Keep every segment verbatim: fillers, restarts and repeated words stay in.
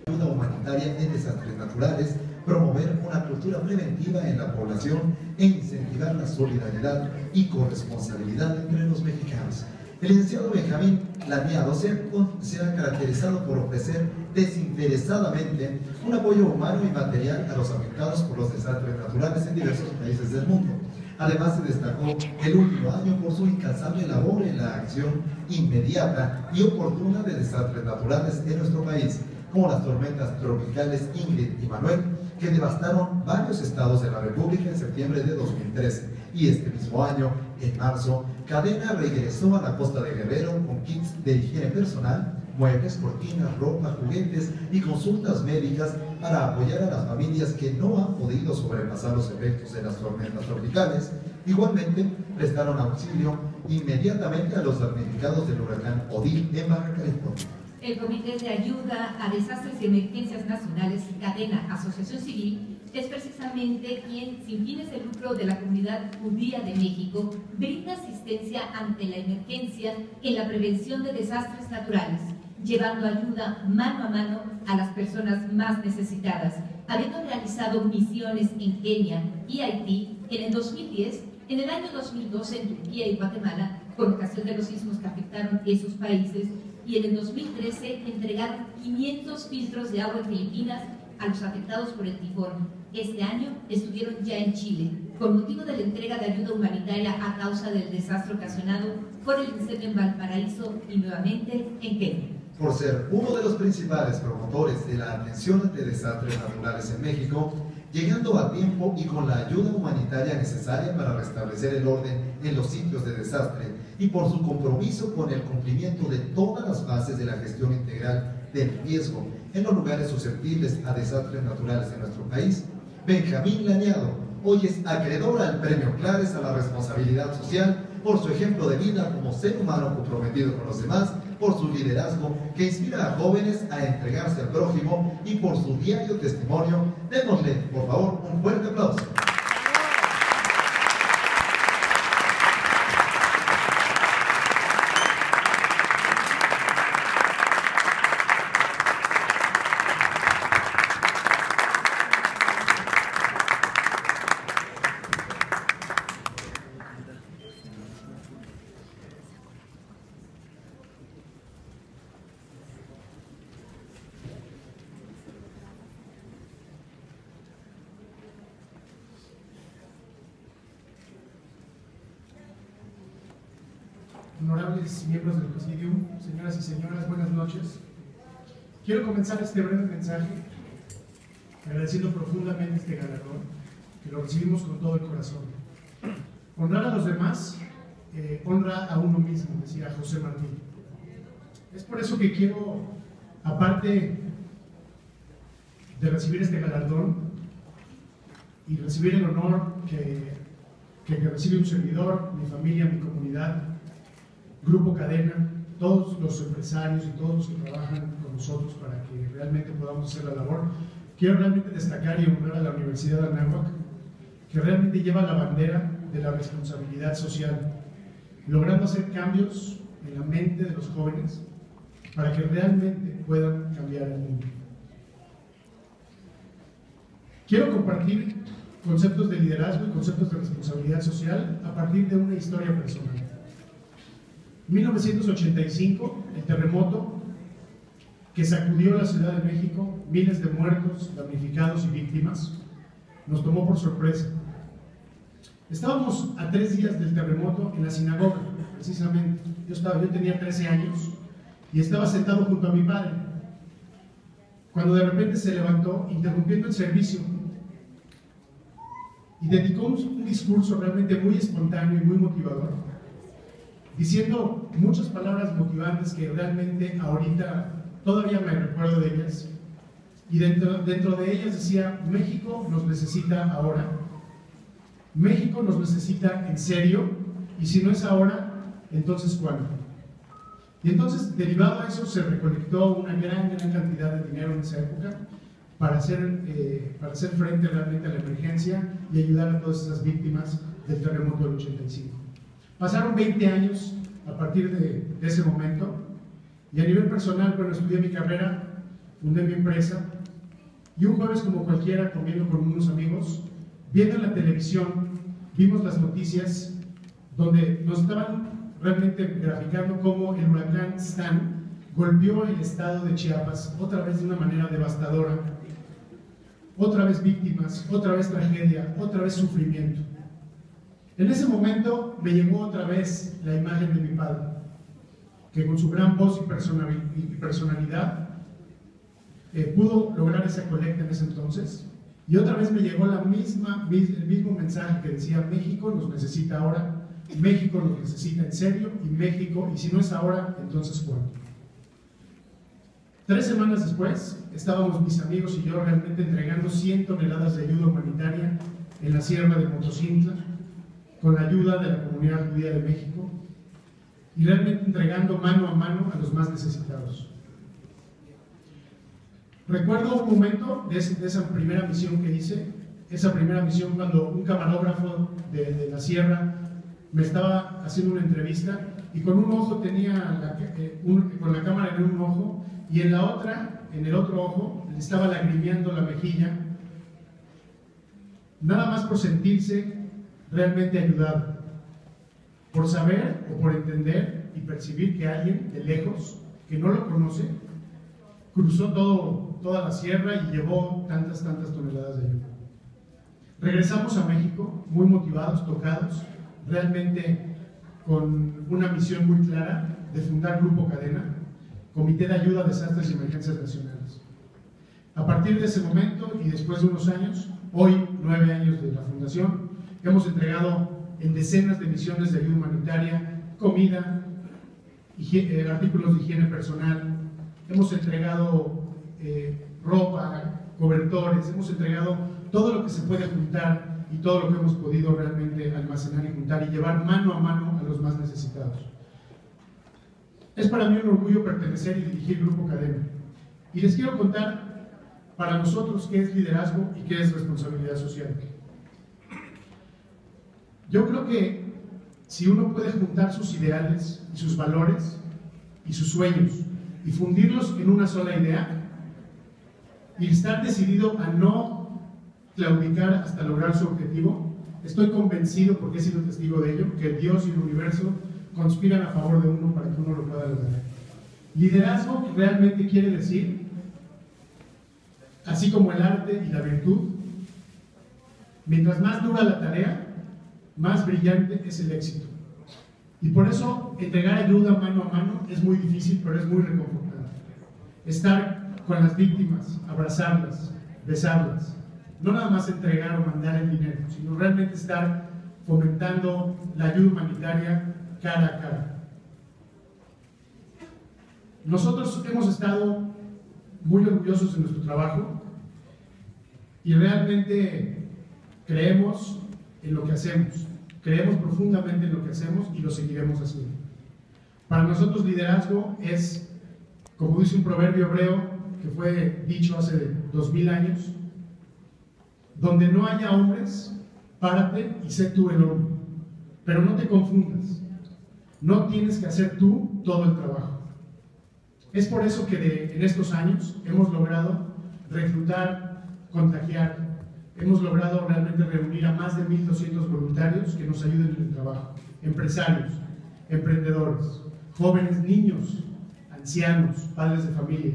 ayuda humanitaria en desastres naturales, promover una cultura preventiva en la población e incentivar la solidaridad y corresponsabilidad entre los mexicanos. El licenciado Benjamín Laniado se, se ha caracterizado por ofrecer desinteresadamente un apoyo humano y material a los afectados por los desastres naturales en diversos países del mundo. Además, se destacó el último año por su incansable labor en la acción inmediata y oportuna de desastres naturales en nuestro país, como las tormentas tropicales Ingrid y Manuel, que devastaron varios estados de la República en septiembre de dos mil trece. Y este mismo año, en marzo, Cadena regresó a la costa de Guerrero con kits de higiene personal, muebles, cortinas, ropa, juguetes y consultas médicas para apoyar a las familias que no han podido sobrepasar los efectos de las tormentas tropicales. Igualmente, prestaron auxilio inmediatamente a los damnificados del huracán Odil en Baja California. El Comité de Ayuda a Desastres y Emergencias Nacionales, Cadena Asociación Civil, es precisamente quien, sin fines de lucro de la comunidad judía de México, brinda asistencia ante la emergencia en la prevención de desastres naturales, llevando ayuda mano a mano a las personas más necesitadas, habiendo realizado misiones en Kenia y Haití en el dos mil diez, en el año dos mil doce en Turquía y Guatemala, con ocasión de los sismos que afectaron esos países, y en el dos mil trece entregaron quinientos filtros de agua en Filipinas a los afectados por el tifón. Este año estuvieron ya en Chile, con motivo de la entrega de ayuda humanitaria a causa del desastre ocasionado por el incendio en Valparaíso y nuevamente en Kenia. Por ser uno de los principales promotores de la atención ante desastres naturales en México, llegando a tiempo y con la ayuda humanitaria necesaria para restablecer el orden en los sitios de desastre, y por su compromiso con el cumplimiento de todas las fases de la gestión integral del riesgo en los lugares susceptibles a desastres naturales en nuestro país, Benjamín Laniado hoy es acreedor al Premio Clares a la Responsabilidad Social por su ejemplo de vida como ser humano comprometido con los demás, por su liderazgo que inspira a jóvenes a entregarse al prójimo y por su diario testimonio. Démosle, por favor, un fuerte aplauso. Honorables miembros del Presidium, señoras y señores, buenas noches. Quiero comenzar este breve mensaje agradeciendo profundamente este galardón, que lo recibimos con todo el corazón. Honrar a los demás eh, honra a uno mismo, decía José Martí. Es por eso que quiero, aparte de recibir este galardón y recibir el honor que, que, que recibe un servidor, mi familia, mi comunidad, Grupo Cadena, todos los empresarios y todos los que trabajan con nosotros para que realmente podamos hacer la labor. Quiero realmente destacar y honrar a la Universidad de Anáhuac, que realmente lleva la bandera de la responsabilidad social, logrando hacer cambios en la mente de los jóvenes para que realmente puedan cambiar el mundo. Quiero compartir conceptos de liderazgo y conceptos de responsabilidad social a partir de una historia personal. En mil novecientos ochenta y cinco, el terremoto que sacudió la Ciudad de México, miles de muertos, damnificados y víctimas, nos tomó por sorpresa. Estábamos a tres días del terremoto en la sinagoga, precisamente. Yo, estaba, yo tenía trece años y estaba sentado junto a mi padre, cuando de repente se levantó, interrumpiendo el servicio, y dedicó un, un discurso realmente muy espontáneo y muy motivador, diciendo muchas palabras motivantes que realmente ahorita todavía me recuerdo de ellas, y dentro, dentro de ellas decía: México nos necesita ahora, México nos necesita en serio, y si no es ahora, entonces ¿cuándo? Y entonces, derivado a eso, se recolectó una gran, gran cantidad de dinero en esa época para hacer, eh, para hacer frente realmente a la emergencia y ayudar a todas esas víctimas del terremoto del ochenta y cinco. Pasaron veinte años a partir de, de ese momento, y a nivel personal, bueno, estudié mi carrera fundé mi empresa y un jueves como cualquiera, comiendo con unos amigos, viendo en la televisión, vimos las noticias donde nos estaban realmente graficando cómo el huracán Stan golpeó el estado de Chiapas otra vez de una manera devastadora, otra vez víctimas, otra vez tragedia, otra vez sufrimiento. En ese momento me llegó otra vez la imagen de mi padre, que con su gran voz y personalidad eh, pudo lograr esa colecta en ese entonces, y otra vez me llegó la misma, el mismo mensaje que decía: México nos necesita ahora, México nos necesita en serio, y México, y si no es ahora, entonces ¿cuándo? Tres semanas después, estábamos mis amigos y yo realmente entregando cien toneladas de ayuda humanitaria en la sierra de Motocintla, con la ayuda de la comunidad judía de México, y realmente entregando mano a mano a los más necesitados. Recuerdo un momento de, ese, de esa primera misión que hice, esa primera misión cuando un camarógrafo de, de la sierra me estaba haciendo una entrevista y con un ojo tenía, la, eh, un, con la cámara en un ojo, y en la otra, en el otro ojo, le estaba lagrimeando la mejilla, nada más por sentirse realmente ayudado, por saber o por entender y percibir que alguien de lejos, que no lo conoce, cruzó todo, toda la sierra y llevó tantas, tantas toneladas de ayuda. Regresamos a México muy motivados, tocados, realmente con una misión muy clara de fundar Grupo Cadena, Comité de Ayuda a Desastres y Emergencias Nacionales. A partir de ese momento y después de unos años, hoy nueve años de la fundación, hemos entregado en decenas de misiones de ayuda humanitaria, comida, higiene, artículos de higiene personal, hemos entregado eh, ropa, cobertores, hemos entregado todo lo que se puede juntar y todo lo que hemos podido realmente almacenar y juntar y llevar mano a mano a los más necesitados. Es para mí un orgullo pertenecer y dirigir Grupo Cadena. Y les quiero contar para nosotros qué es liderazgo y qué es responsabilidad social. Yo creo que si uno puede juntar sus ideales y sus valores y sus sueños y fundirlos en una sola idea y estar decidido a no claudicar hasta lograr su objetivo, estoy convencido, porque he sido testigo de ello, que Dios y el universo conspiran a favor de uno para que uno lo pueda lograr. Liderazgo realmente quiere decir, así como el arte y la virtud, mientras más dura la tarea, más brillante es el éxito. Y por eso entregar ayuda mano a mano es muy difícil, pero es muy reconfortante. Estar con las víctimas, abrazarlas, besarlas, no nada más entregar o mandar el dinero, sino realmente estar fomentando la ayuda humanitaria cara a cara. Nosotros hemos estado muy orgullosos de nuestro trabajo y realmente creemos en lo que hacemos, creemos profundamente en lo que hacemos y lo seguiremos haciendo. Para nosotros liderazgo es, como dice un proverbio hebreo que fue dicho hace dos mil años, donde no haya hombres, párate y sé tú el hombre, pero no te confundas, no tienes que hacer tú todo el trabajo. Es por eso que de, en estos años hemos logrado reclutar, contagiar, hemos logrado realmente reunir a más de mil doscientos voluntarios que nos ayuden en el trabajo, empresarios, emprendedores, jóvenes, niños, ancianos, padres de familia.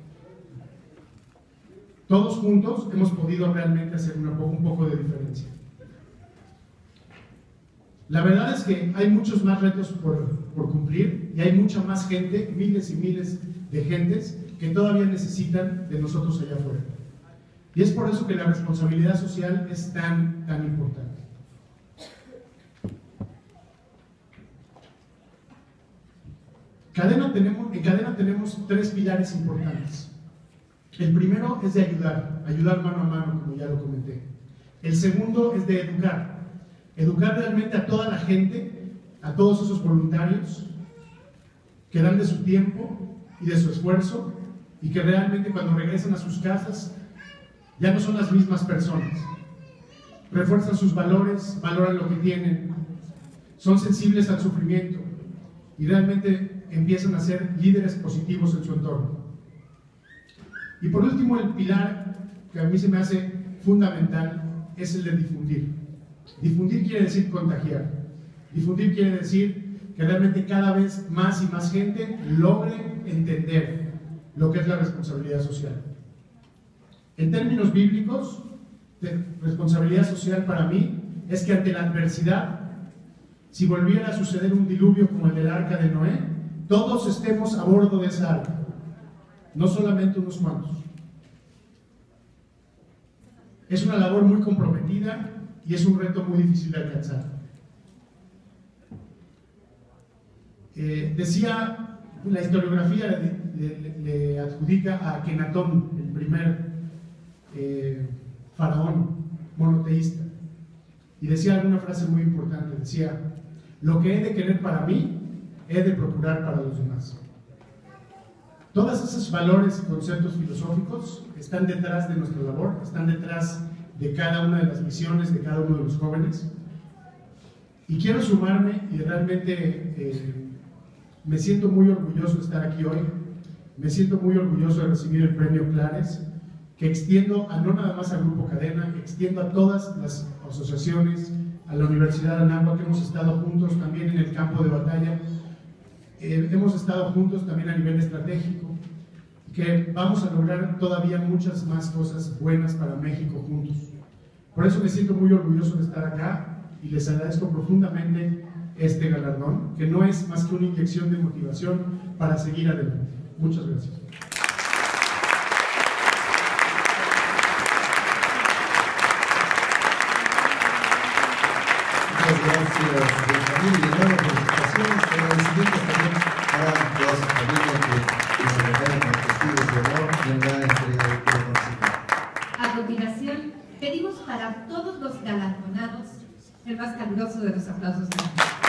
Todos juntos hemos podido realmente hacer una, un poco de diferencia. La verdad es que hay muchos más retos por, por cumplir y hay mucha más gente, miles y miles de gentes que todavía necesitan de nosotros allá afuera. Y es por eso que la responsabilidad social es tan, tan importante. Cadena tenemos, en Cadena tenemos tres pilares importantes. El primero es de ayudar, ayudar mano a mano, como ya lo comenté. El segundo es de educar, educar realmente a toda la gente, a todos esos voluntarios que dan de su tiempo y de su esfuerzo y que realmente cuando regresan a sus casas ya no son las mismas personas. Refuerzan sus valores, valoran lo que tienen, son sensibles al sufrimiento y realmente empiezan a ser líderes positivos en su entorno. Y por último, el pilar que a mí se me hace fundamental es el de difundir. Difundir quiere decir contagiar. Difundir quiere decir que realmente cada vez más y más gente logre entender lo que es la responsabilidad social. En términos bíblicos, de responsabilidad social para mí es que ante la adversidad, si volviera a suceder un diluvio como el del arca de Noé, todos estemos a bordo de esa arca, no solamente unos cuantos. Es una labor muy comprometida y es un reto muy difícil de alcanzar. Eh, decía, la historiografía le, le, le adjudica a Akenatón, el primer eh, faraón monoteísta, y decía alguna frase muy importante, decía: lo que he de querer para mí, he de procurar para los demás. Todos esos valores y conceptos filosóficos están detrás de nuestra labor, están detrás de cada una de las misiones de cada uno de los jóvenes, y quiero sumarme y realmente eh, me siento muy orgulloso de estar aquí hoy, me siento muy orgulloso de recibir el premio Clares, que extiendo a no nada más al Grupo Cadena, extiendo a todas las asociaciones, a la Universidad de Anáhuac, que hemos estado juntos también en el campo de batalla, eh, hemos estado juntos también a nivel estratégico, que vamos a lograr todavía muchas más cosas buenas para México juntos. Por eso me siento muy orgulloso de estar acá y les agradezco profundamente este galardón, que no es más que una inyección de motivación para seguir adelante. Muchas gracias. Muchas gracias, Benjamín, y de nuevo felicitaciones, agradecimientos también a todas sus familias que nos acompañan como testigos de honor en la entrega del reconocimiento. A continuación, pedimos para todos los galardonados el más caluroso de los aplausos.